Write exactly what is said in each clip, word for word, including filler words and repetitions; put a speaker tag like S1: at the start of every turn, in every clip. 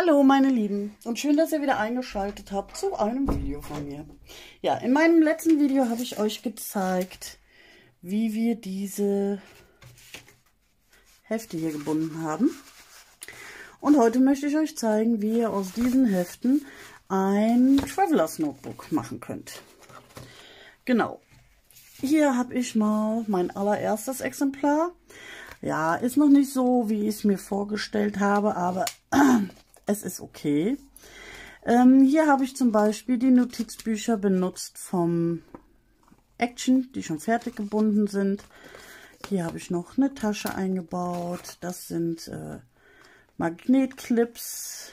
S1: Hallo meine Lieben und schön, dass ihr wieder eingeschaltet habt zu einem Video von mir. Ja, in meinem letzten Video habe ich euch gezeigt, wie wir diese Hefte hier gebunden haben. Und heute möchte ich euch zeigen, wie ihr aus diesen Heften ein Travelers Notebook machen könnt. Genau, hier habe ich mal mein allererstes Exemplar. Ja, ist noch nicht so, wie ich es mir vorgestellt habe, aber es ist okay. Ähm, hier habe ich zum Beispiel die Notizbücher benutzt vom Action, die schon fertig gebunden sind. Hier habe ich noch eine Tasche eingebaut. Das sind äh, Magnetclips.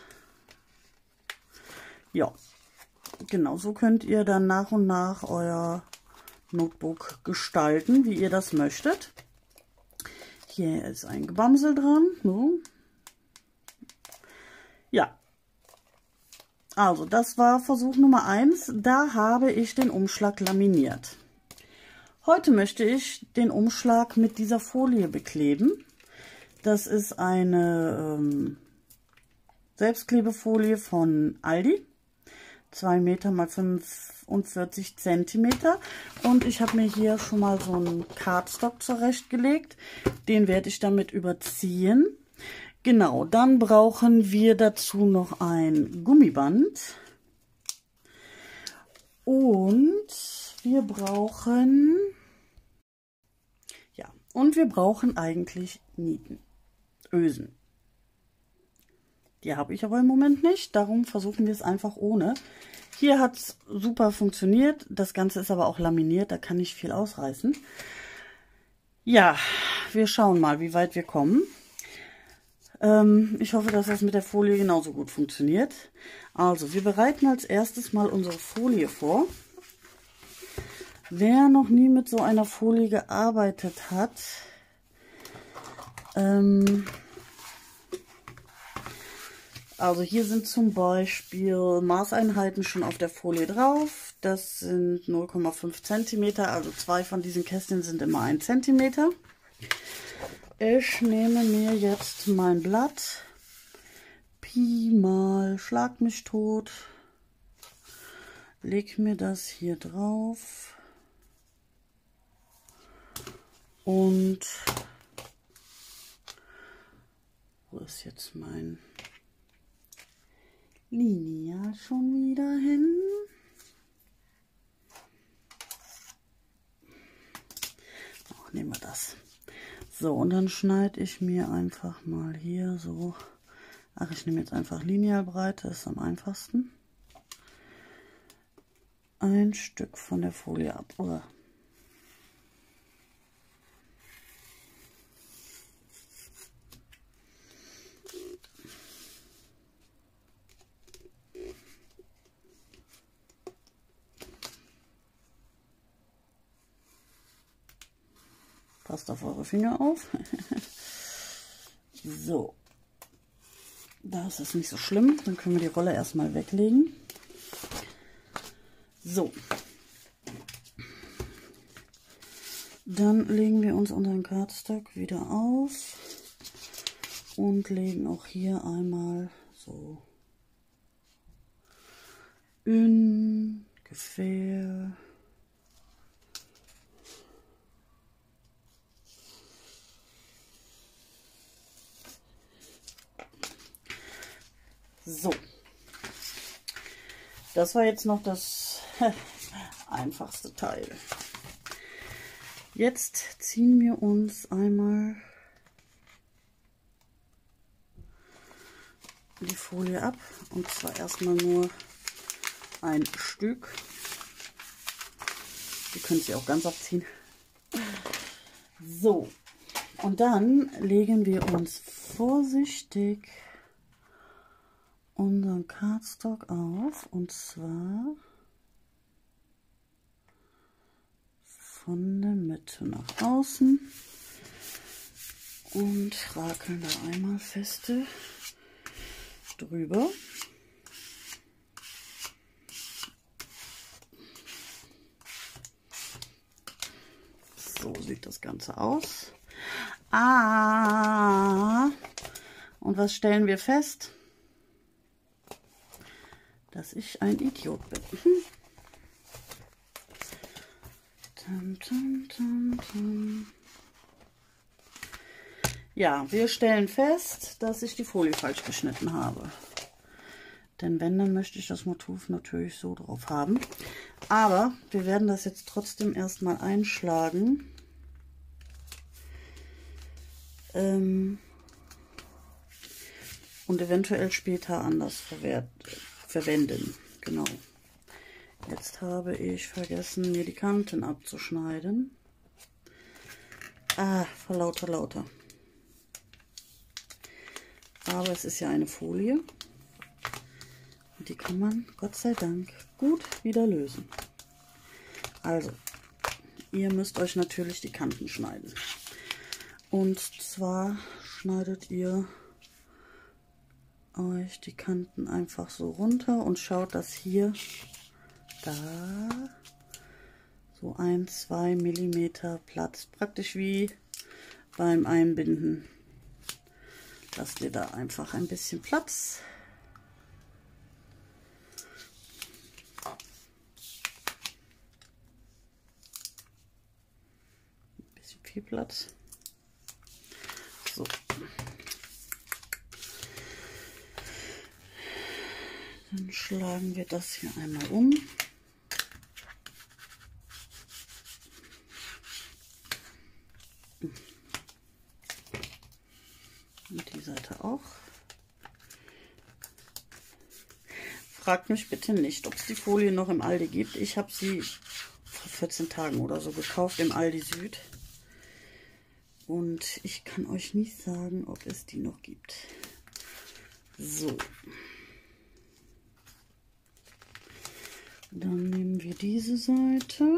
S1: Ja, genau so könnt ihr dann nach und nach euer Notebook gestalten, wie ihr das möchtet. Hier ist ein Gebamsel dran. So. Ja, also das war Versuch Nummer eins. Da habe ich den Umschlag laminiert. Heute möchte ich den Umschlag mit dieser Folie bekleben. Das ist eine ähm, Selbstklebefolie von Aldi. zwei Meter mal fünfundvierzig Zentimeter. Und ich habe mir hier schon mal so einen Cardstock zurechtgelegt. Den werde ich damit überziehen. Genau, dann brauchen wir dazu noch ein Gummiband. Und wir brauchen, ja, und wir brauchen eigentlich Nieten, Ösen. Die habe ich aber im Moment nicht, darum versuchen wir es einfach ohne. Hier hat es super funktioniert, das Ganze ist aber auch laminiert, da kann nicht viel ausreißen. Ja, wir schauen mal, wie weit wir kommen. Ähm, ich hoffe, dass das mit der Folie genauso gut funktioniert. Also, wir bereiten als erstes mal unsere Folie vor. Wer noch nie mit so einer Folie gearbeitet hat, ähm, also hier sind zum Beispiel Maßeinheiten schon auf der Folie drauf. Das sind null Komma fünf Zentimeter, also zwei von diesen Kästchen sind immer ein Zentimeter. Ich nehme mir jetzt mein Blatt, Pi mal Schlag mich tot, leg mir das hier drauf und wo ist jetzt mein Lineal schon wieder hin? Oh, nehmen wir das. So, und dann schneide ich mir einfach mal hier so, ach, ich nehme jetzt einfach Linealbreite, ist am einfachsten, ein Stück von der Folie ab. Oh. Passt auf eure Finger auf. So, da ist es nicht so schlimm. Dann können wir die Rolle erstmal weglegen. So, dann legen wir uns unseren Cardstock wieder aus und legen auch hier einmal so ungefähr so. Das war jetzt noch das einfachste Teil. Jetzt ziehen wir uns einmal die Folie ab, und zwar erstmal nur ein Stück. Ihr könnt sie auch ganz abziehen. So, und dann legen wir uns vorsichtig unseren Cardstock auf, und zwar von der Mitte nach außen und rakeln da einmal feste drüber. So sieht das Ganze aus. Ah, und was stellen wir fest? dass ich ein Idiot bin. Tum, tum, tum, tum. Ja, wir stellen fest, dass ich die Folie falsch geschnitten habe. Denn wenn, dann möchte ich das Motiv natürlich so drauf haben. Aber wir werden das jetzt trotzdem erstmal einschlagen. Ähm und eventuell später anders verwehrt, verwenden. Genau. Jetzt habe ich vergessen, mir die Kanten abzuschneiden. Ah, vor lauter, lauter. Aber es ist ja eine Folie. Und die kann man, Gott sei Dank, gut wieder lösen. Also, ihr müsst euch natürlich die Kanten schneiden. Und zwar schneidet ihr euch die Kanten einfach so runter und schaut, dass hier da so ein, zwei Millimeter Platz, praktisch wie beim Einbinden. Lasst ihr da einfach ein bisschen Platz. Ein bisschen viel Platz. So. Dann schlagen wir das hier einmal um. Und die Seite auch. Fragt mich bitte nicht, ob es die Folie noch im Aldi gibt. Ich habe sie vor vierzehn Tagen oder so gekauft im Aldi Süd. Und ich kann euch nicht sagen, ob es die noch gibt. So. Dann nehmen wir diese Seite.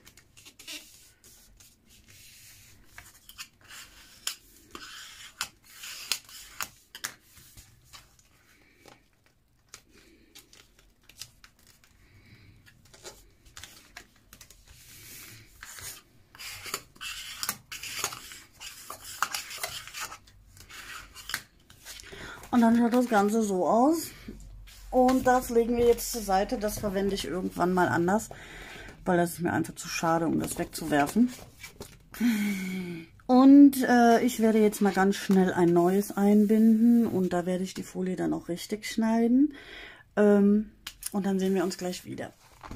S1: Und dann schaut das Ganze so aus. Und das legen wir jetzt zur Seite. Das verwende ich irgendwann mal anders, weil das ist mir einfach zu schade, um das wegzuwerfen. Und äh, ich werde jetzt mal ganz schnell ein neues einbinden. Und da werde ich die Folie dann auch richtig schneiden. Ähm, und dann sehen wir uns gleich wieder.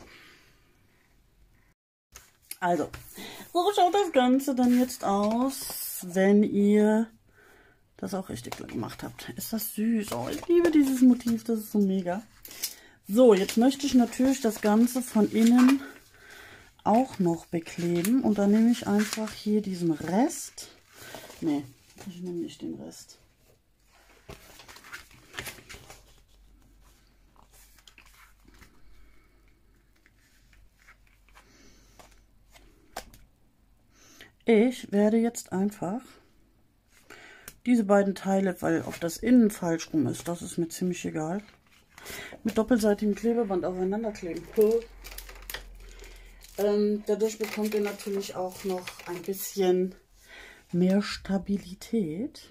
S1: Also, so schaut das Ganze dann jetzt aus, wenn ihr das auch richtig gemacht habt. Ist das süß? Oh, ich liebe dieses Motiv, das ist so mega. So, jetzt möchte ich natürlich das Ganze von innen auch noch bekleben. Und dann nehme ich einfach hier diesen Rest. Ne, ich nehme nicht den Rest. Ich werde jetzt einfach diese beiden Teile, weil ob das innen falsch rum ist, das ist mir ziemlich egal, mit doppelseitigem Klebeband aufeinander kleben. Ähm, dadurch bekommt ihr natürlich auch noch ein bisschen mehr Stabilität.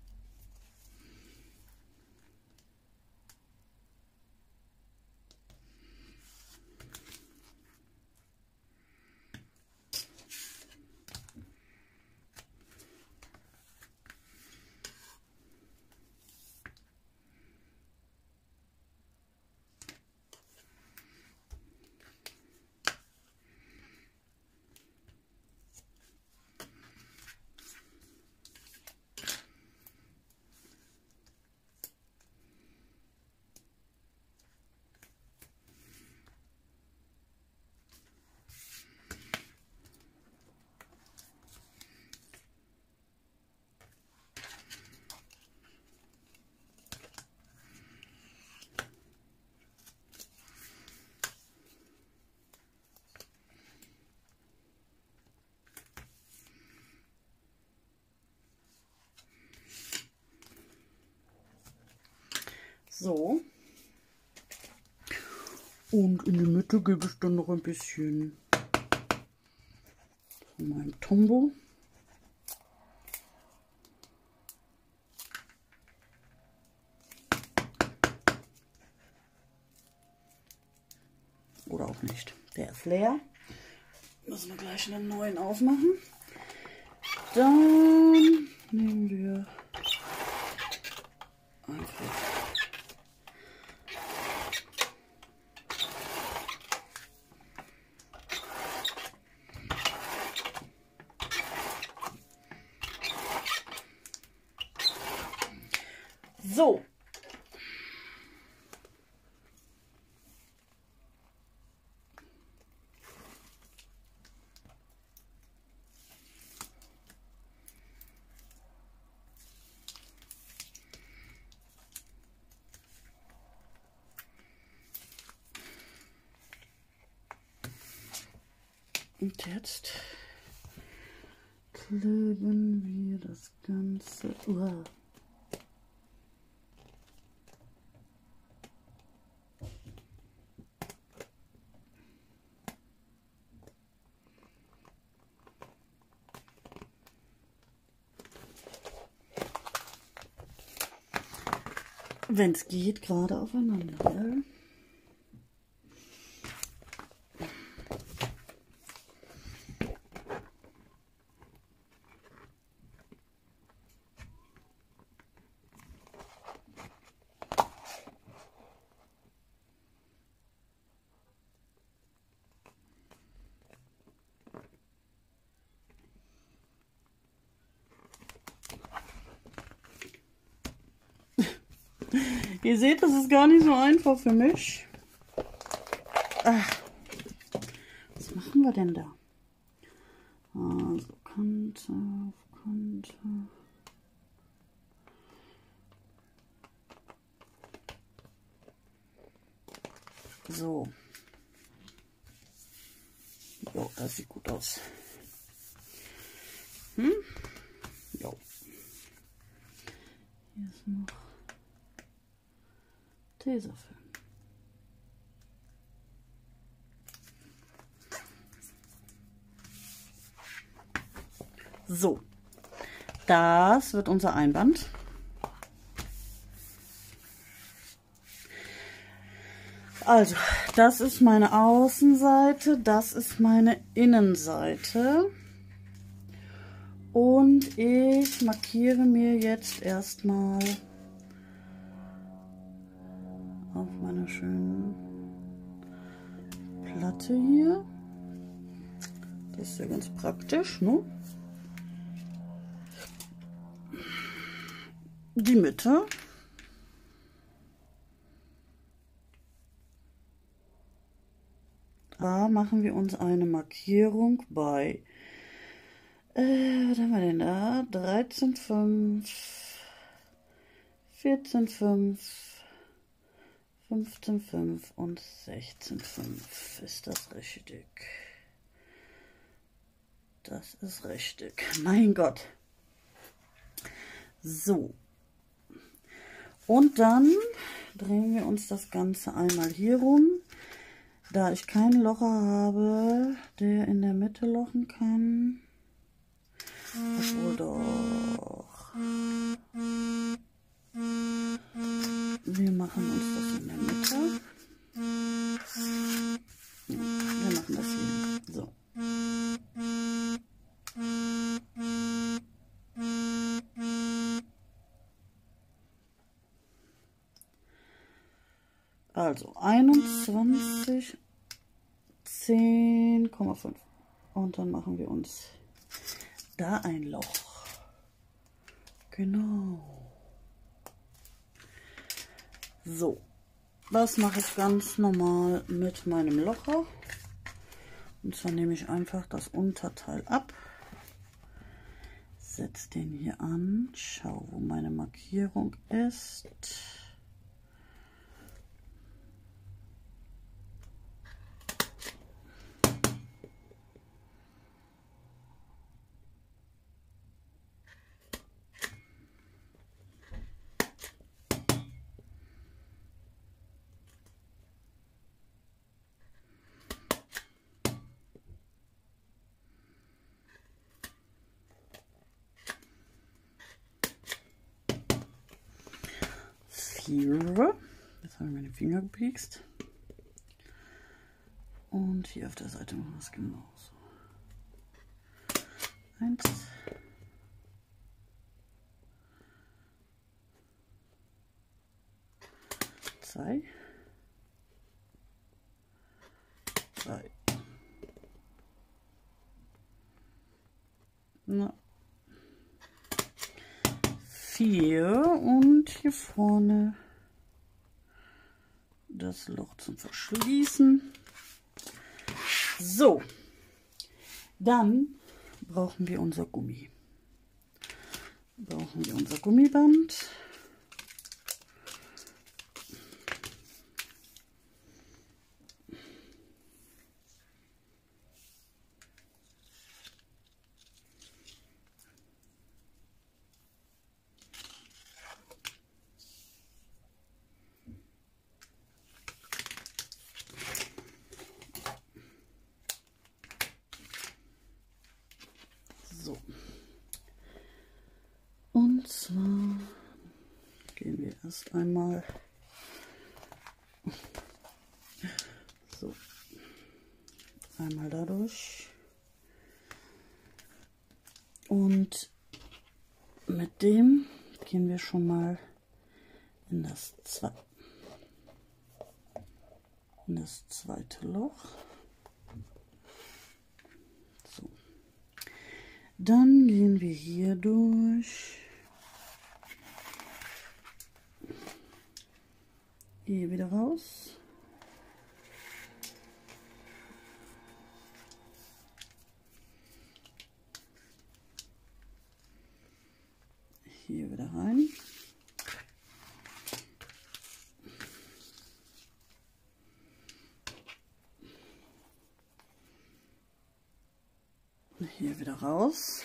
S1: So. Und in die Mitte gebe ich dann noch ein bisschen von meinem Tombow. noch nicht. Der ist leer. Müssen wir gleich einen neuen aufmachen. Dann nehmen wir einfach so. Und jetzt kleben wir das Ganze. Uah. Wenn es geht, gerade aufeinander. Ja? Ihr seht, das ist gar nicht so einfach für mich. Ach, was machen wir denn da? Also Kante auf Kante. So. Jo, das sieht gut aus. Hm? Jo. Hier ist noch Tesafilm. So, das wird unser Einband. Also, das ist meine Außenseite, das ist meine Innenseite. Und ich markiere mir jetzt erstmal auf meiner schönen Platte hier. Das ist ja ganz praktisch, ne? Die Mitte. Da machen wir uns eine Markierung bei, äh, was haben wir denn da? dreizehn Komma fünf, vierzehn Komma fünf, fünfzehn Komma fünf und sechzehn Komma fünf. Ist das richtig? Das ist richtig. Mein Gott. So. Und dann drehen wir uns das Ganze einmal hier rum. Da ich keinen Locher habe, der in der Mitte lochen kann. Obwohl doch. Wir machen uns das in der Mitte. Ja, wir machen das hier. So. Also einundzwanzig, zehn Komma fünf. Und dann machen wir uns da ein Loch. Genau. So, das mache ich ganz normal mit meinem Locher. Und zwar nehme ich einfach das Unterteil ab, setze den hier an, schau, wo meine Markierung ist. Jetzt habe ich meine Finger gepiekst. Und hier auf der Seite machen wir es genauso. Eins. Zwei. Drei. Na. Vier. Und hier vorne das Loch zum Verschließen. So, dann brauchen wir unser Gummi. Brauchen wir unser Gummiband. So. Und zwar gehen wir erst einmal so einmal dadurch und mit dem gehen wir schon mal in das, Zwe in das zweite Loch. So. Dann gehen wir hier durch, hier wieder raus. Hier wieder rein. Hier wieder raus.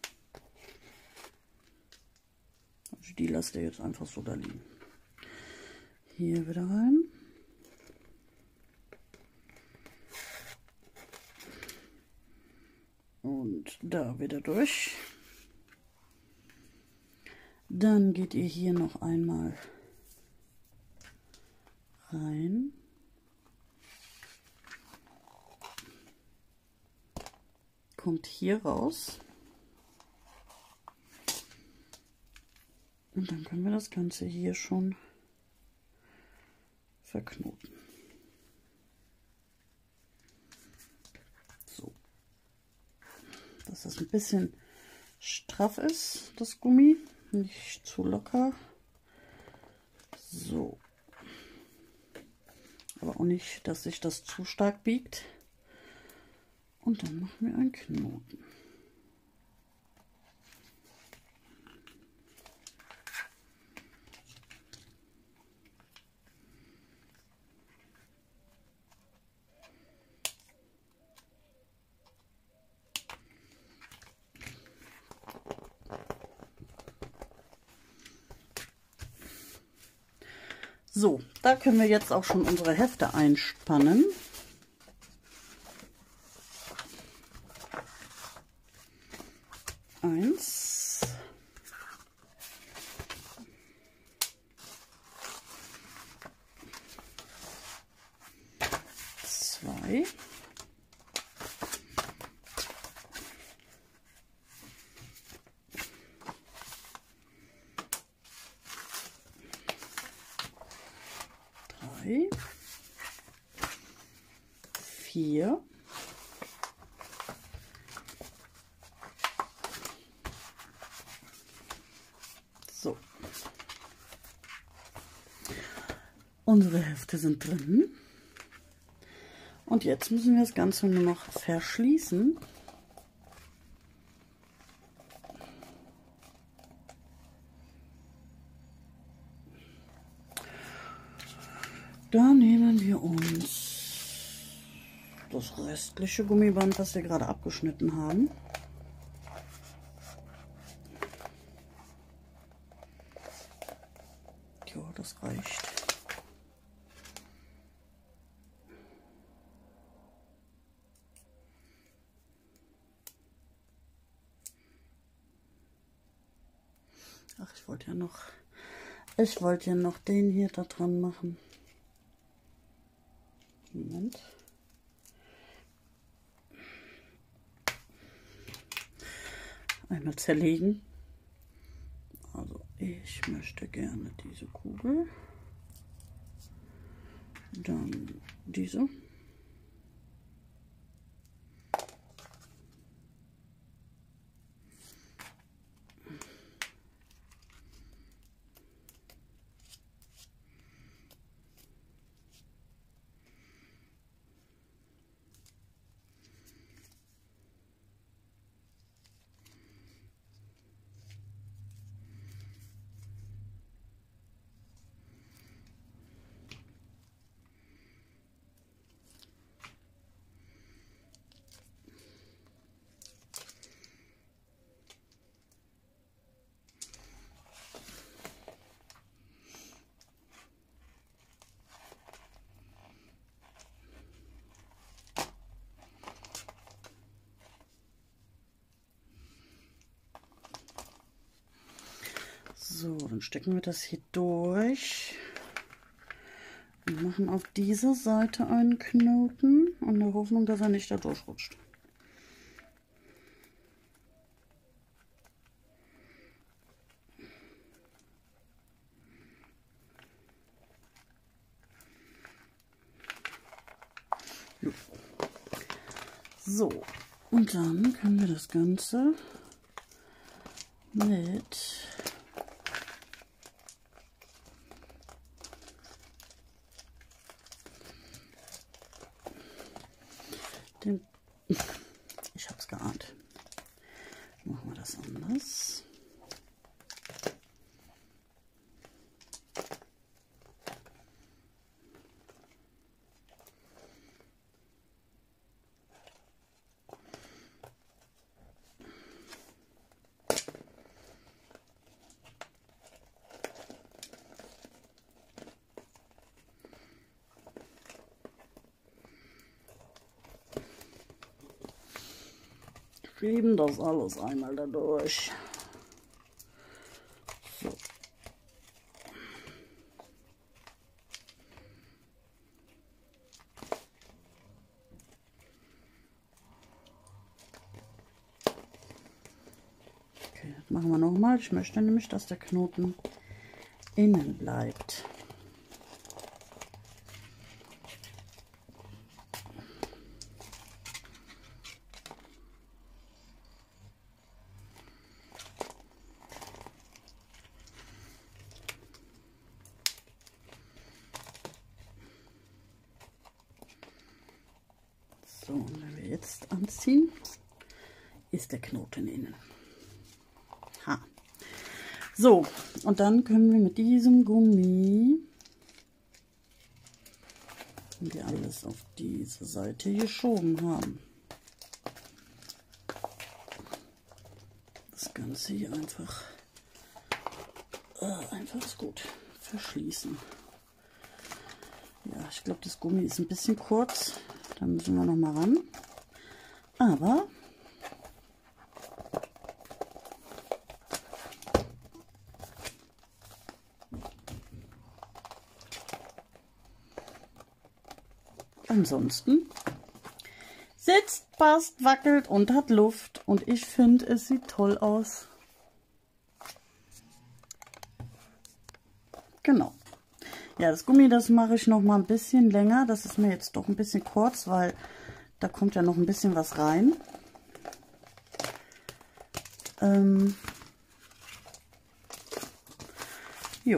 S1: Also die lasst ihr jetzt einfach so da liegen. Hier wieder rein. Und da wieder durch. Dann geht ihr hier noch einmal rein. Kommt hier raus. Und dann können wir das Ganze hier schon verknoten. So. Dass das ein bisschen straff ist, das Gummi. Nicht zu locker. So. Aber auch nicht, dass sich das zu stark biegt. Und dann machen wir einen Knoten. So, da können wir jetzt auch schon unsere Hefte einspannen. Eins. Zwei. Drei. Vier. So. Unsere Hefte sind drin. Und jetzt müssen wir das Ganze nur noch verschließen. Da nehmen wir uns das restliche Gummiband, das wir gerade abgeschnitten haben. Ja, das reicht. Ach, ich wollte ja noch, ich wollte ja noch den hier da dran machen. Moment. einmal zerlegen. Also ich möchte gerne diese Kugel, dann diese. So, dann stecken wir das hier durch und machen auf dieser Seite einen Knoten, in der Hoffnung, dass er nicht da durchrutscht. So, und dann können wir das Ganze mit dem, ich habe es geahnt, machen wir das anders. Schieben das alles einmal dadurch. So. Okay, das machen wir nochmal. Ich möchte nämlich, dass der Knoten innen bleibt. So, und wenn wir jetzt anziehen, ist der Knoten innen. Ha. So, und dann können wir mit diesem Gummi, wenn wir alles auf diese Seite geschoben haben, das Ganze hier einfach, äh, einfach ist gut, verschließen. Ja, ich glaube, das Gummi ist ein bisschen kurz. Da müssen wir noch mal ran. Aber ansonsten sitzt, passt, wackelt und hat Luft. Und ich finde, es sieht toll aus. Genau. Ja, das Gummi, das mache ich noch mal ein bisschen länger. Das ist mir jetzt doch ein bisschen kurz, weil da kommt ja noch ein bisschen was rein. Ähm, jo.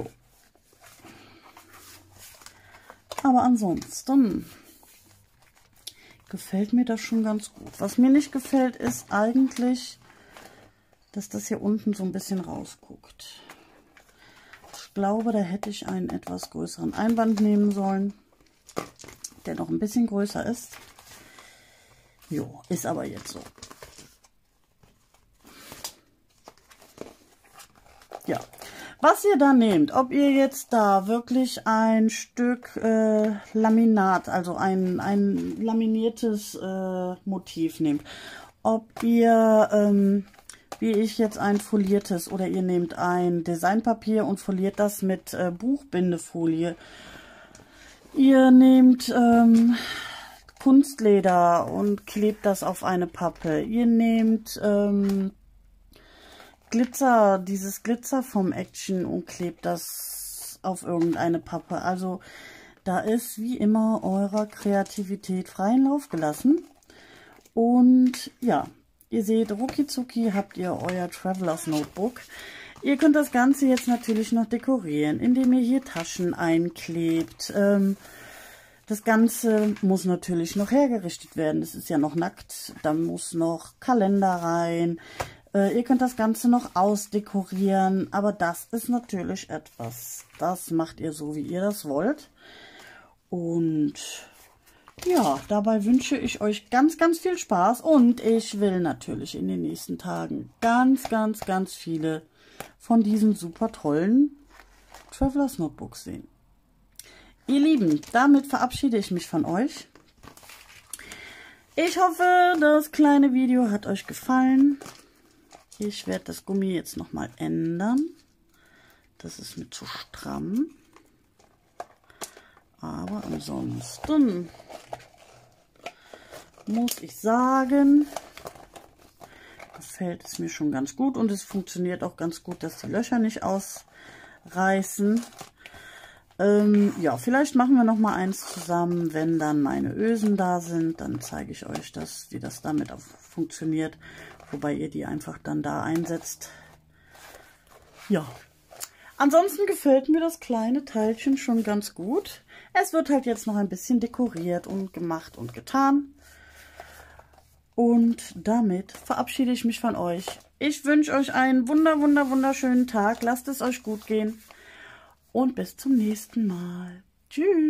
S1: Aber ansonsten gefällt mir das schon ganz gut. Was mir nicht gefällt, ist eigentlich, dass das hier unten so ein bisschen rausguckt. Ich glaube, da hätte ich einen etwas größeren Einband nehmen sollen, der noch ein bisschen größer ist. Jo, ist aber jetzt so. Ja, was ihr da nehmt, ob ihr jetzt da wirklich ein Stück äh, Laminat, also ein, ein laminiertes äh, Motiv nehmt, ob ihr, ähm, wie ich jetzt ein foliertes, oder ihr nehmt ein Designpapier und foliert das mit äh, Buchbindefolie. Ihr nehmt ähm, Kunstleder und klebt das auf eine Pappe. Ihr nehmt ähm, Glitzer, dieses Glitzer vom Action und klebt das auf irgendeine Pappe. Also da ist wie immer eurer Kreativität freien Lauf gelassen. Und ja, ihr seht, rucki habt ihr euer Travelers Notebook. Ihr könnt das Ganze jetzt natürlich noch dekorieren, indem ihr hier Taschen einklebt. Ähm, das Ganze muss natürlich noch hergerichtet werden. Das ist ja noch nackt. Da muss noch Kalender rein. Äh, ihr könnt das Ganze noch ausdekorieren. Aber das ist natürlich etwas, das macht ihr so, wie ihr das wollt. Und ja, dabei wünsche ich euch ganz, ganz viel Spaß. Und ich will natürlich in den nächsten Tagen ganz, ganz, ganz viele von diesen super tollen Travelers Notebooks sehen. Ihr Lieben, damit verabschiede ich mich von euch. Ich hoffe, das kleine Video hat euch gefallen. Ich werde das Gummi jetzt nochmal ändern. Das ist mir zu stramm. Aber ansonsten muss ich sagen, gefällt es mir schon ganz gut und es funktioniert auch ganz gut, dass die Löcher nicht ausreißen. Ähm, ja, vielleicht machen wir noch mal eins zusammen, wenn dann meine Ösen da sind. Dann zeige ich euch, dass, wie das damit auch funktioniert, wobei ihr die einfach dann da einsetzt. Ja, ansonsten gefällt mir das kleine Teilchen schon ganz gut. Es wird halt jetzt noch ein bisschen dekoriert und gemacht und getan. Und damit verabschiede ich mich von euch. Ich wünsche euch einen wunder, wunder, wunderschönen Tag. Lasst es euch gut gehen. Und bis zum nächsten Mal. Tschüss.